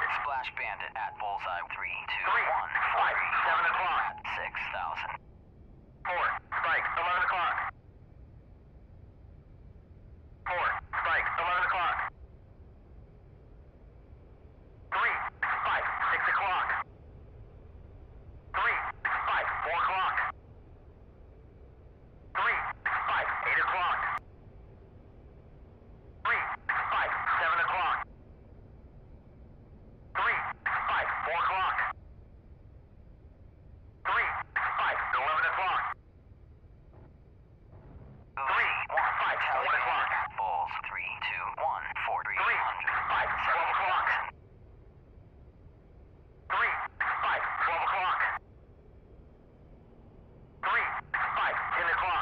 Splash Bandit at Bullseye 3, 2, 1, 3, 5, 7 o'clock. at 6,000. 4, Spike, 11 o'clock. 4, Spike, 11 o'clock. 3, Spike, 6 o'clock. 3, Spike, 4 o'clock. 3, Spike, 8 o'clock. 3, Spike, 7 o'clock. 3, Spike, 4 o'clock. 3, Spike, 11 o'clock. 3, 5, 1 o'clock. At Bulls 3, 2, 1, 4, 3, 300. 5, 12 o'clock. 3, 5, 12 o'clock. 3, 5, 10 o'clock.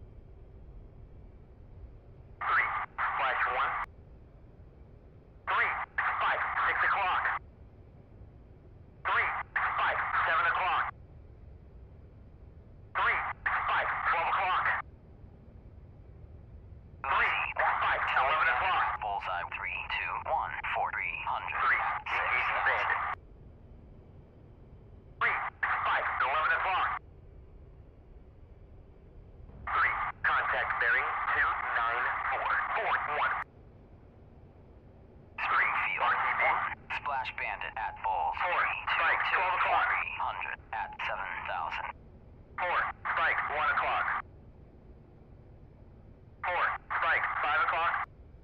3, Flash 1. 3, 5, 6 o'clock. 3, 5, 7 o'clock. 3, 5, 12 o'clock. 3, 5, 11 o'clock. Bullseye 3, 2, 1, 4, 300. 3, at engaging 6,000. bandit. 3, 5, 11 o'clock. 3, contact bearing 294. 4, 1. Springfield RTB. 1. Splash Bandit at Bulls 3, 4, 2, Spike, 2, 12 o'clock. 300. at 7,000. 4, Spike, 1 o'clock. 4, Spike, 5 o'clock.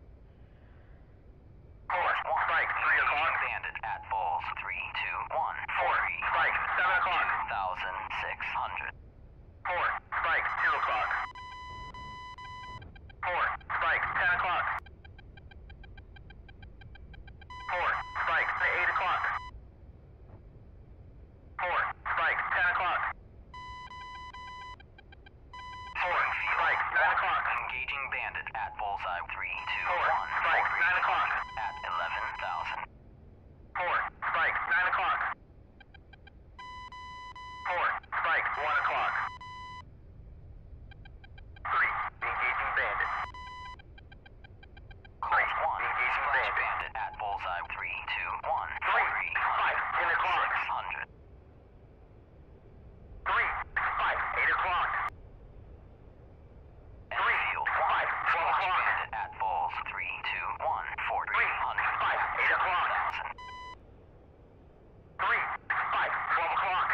4, Spike, 3 o'clock. Bandit at Bulls 3, 2, 1, 4, 4, Spike, 7 o'clock. 2,600. 4, Spike, 2 o'clock. 4, Spike, 10 o'clock. 4, Spike, 8 o'clock. 4, Spike, 10 o'clock. 4, Spike, 9 o'clock. Engaging Bandit at Bullseye 3, 2, 4, 1, Spike, 4, 9 o'clock. at 11,000. 4, Spike, 9 o'clock. 4, Spike, 1 o'clock. 3, engaging bandit. Colt 1. Engaging Splash bandit. Bandit at Bullseye 3, 2, 1, 3, 4, 5, 10 o'clock. 600. 3, 5, 8 o'clock. 3, Enfield 1. 5, 12 Splash o'clock. Bandit at Bulls 3, 2, 1, 4, 3, 5, 8 o'clock. 7,000. 3, 5, 12 o'clock.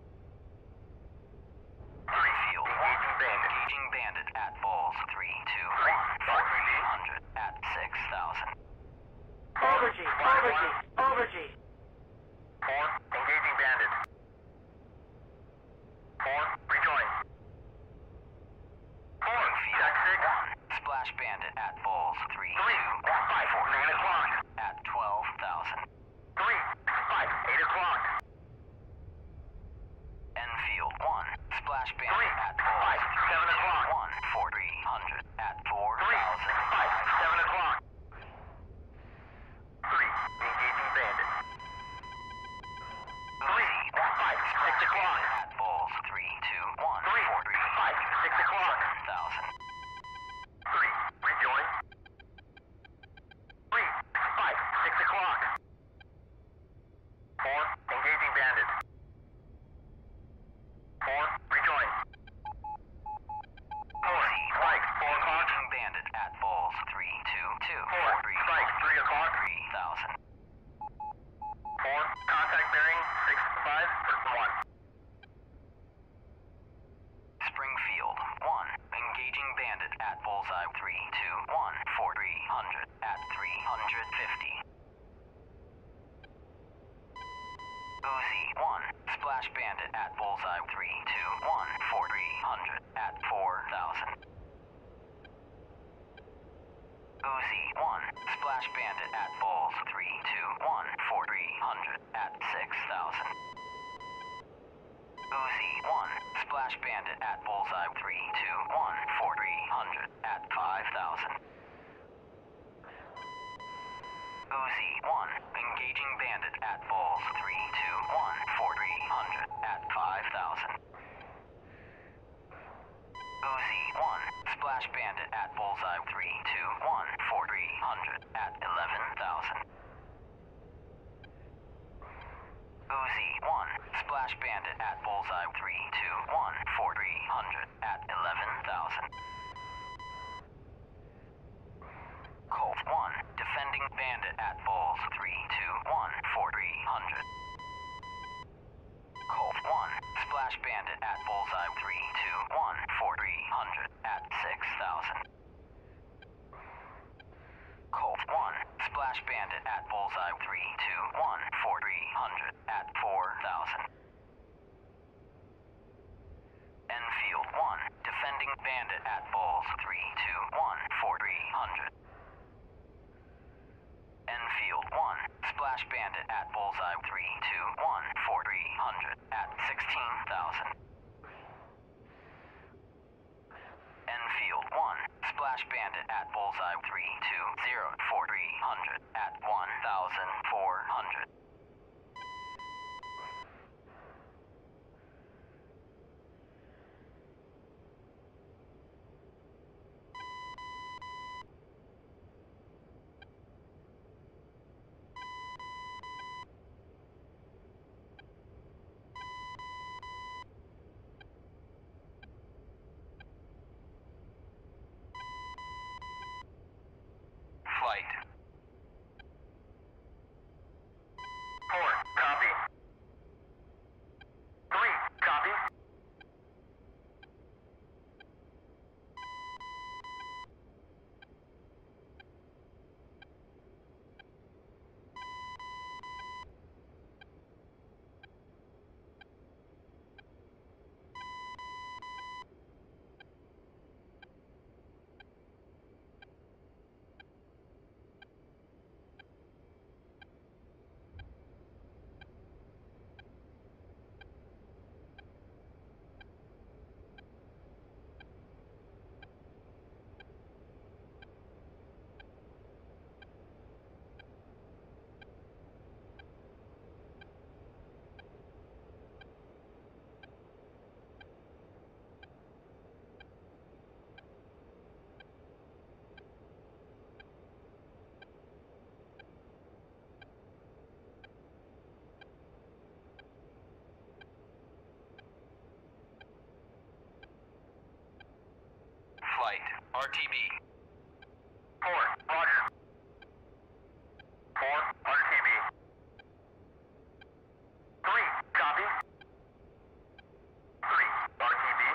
3, Enfield 1. engaging bandit. Engaging Bandit at Bulls 3, 2, 3, 1, 4, RTB. 300. at 6,000. Overgy, overgy, overgy. 4, engaging bandit. 4, rejoin. 4, Jack 6. 1. Splash Bandit at Bulls 3, 3, 2, 5, 9 o'clock. at 12,000. 3, 5, 8 o'clock. Enfield 1. Splash 3, Bandit at Bulls 5, 7 o'clock. 1, 4, 300. at 3, 5, 7 o'clock. 3, engaging bandit. 3, 5, 6 o'clock. at Bulls 3, 2, 1, 3, 4, 5, 6 o'clock. 7,000. 3, rejoin. 3, 5, 6 o'clock. 4, engaging bandit. 4, rejoin. 4, Spike, 4 o'clock. Engaging Bandit at Bulls 3, 2, 2, 4, 4, Spike, 3 o'clock. 3,000. 4, contact bearing 65 for 1. Springfield 1. Engaging Bandit at Bullseye 3, 2, 1, 4, 300. at 350. Uzi 1. Splash Bandit at Bullseye 3, 2, 1, 4, 300. at 4,000. Uzi 1. Splash Bandit at Bulls 3, 2, 1, 4, 300. at 6,000. Uzi 1. Splash Bandit at Bullseye 3, 2, 1, 4, 300. at 5,000. Uzi 1. Engaging Bandit at Bulls 3, 2, 1, 4, 300. at 5,000. Uzi 1. Splash Bandit at Bullseye 3, 2, 1, 4, 300. at 11,000. Splash Bandit at Bullseye 321 for 300 at 11,000. Colt 1, Defending Bandit at Bulls 321 for 300. Colt 1, Splash Bandit at Bullseye 321 for 300 at 6,000. Colt 1, Splash Bandit at Bullseye 321 for 300 at 4,000. Enfield 1, Defending Bandit at Bulls 321 for 300. Enfield 1, Splash Bandit at Bullseye 321 for 300 at 16,000. Enfield 1, Splash Bandit at Bullseye 320 for 300 at 1,400. Flight. 4, copy. 3, copy. Flight. RTB. 4, roger. 4, RTB. 3, copy. 3, RTB.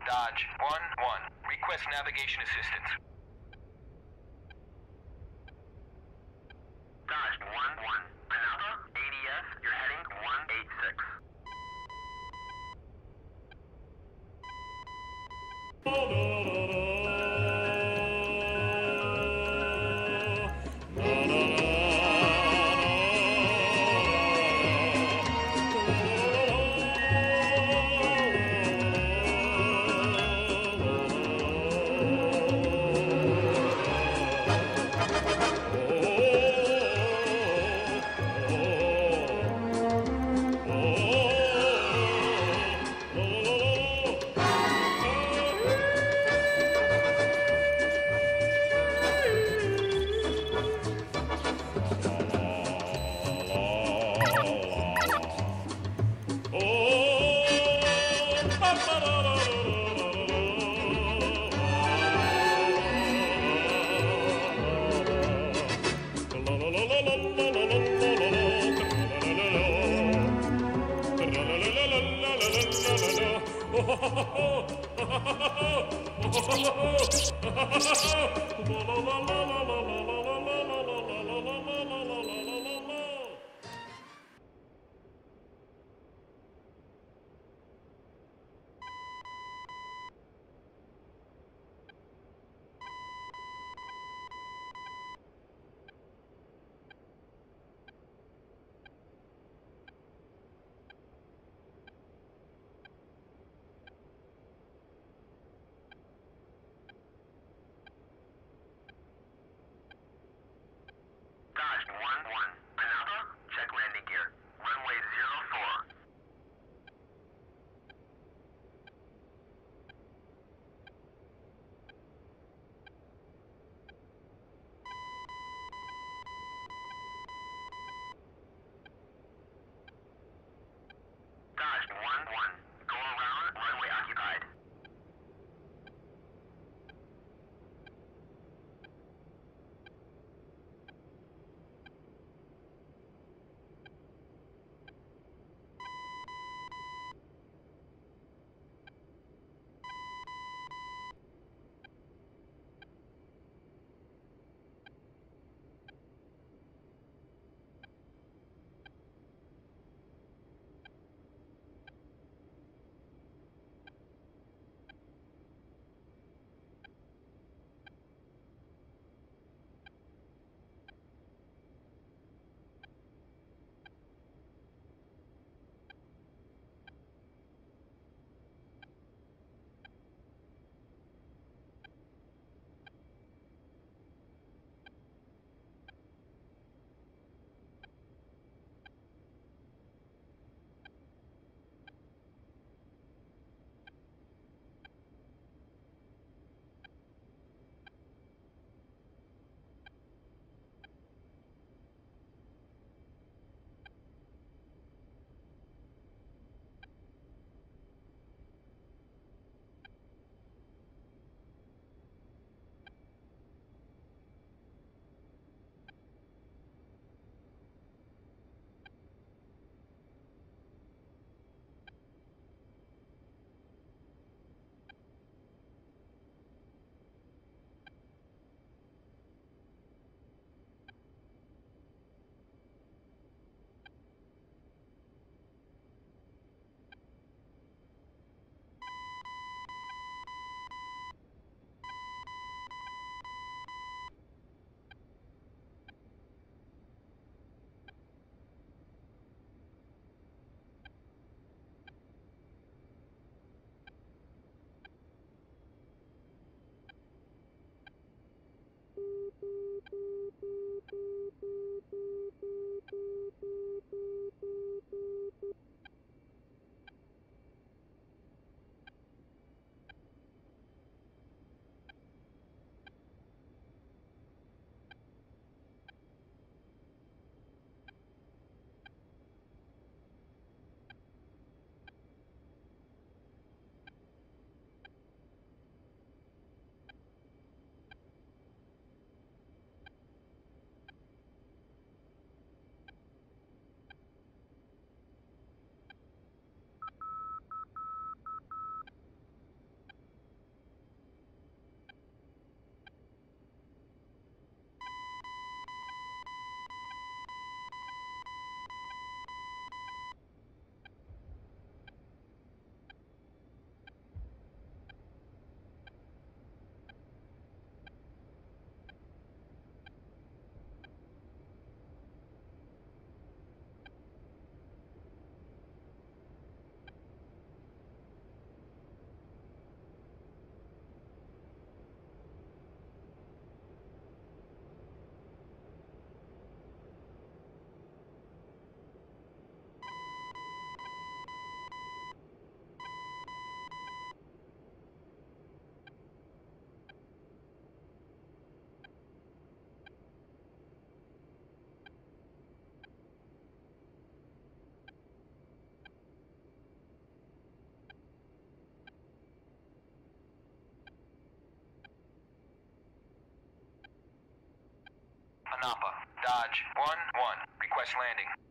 Dodge 1-1. Request navigation assistance. Dodge 1-1. Anapa, ADS, you're heading 186. Napa. Dodge 1-1. Request landing.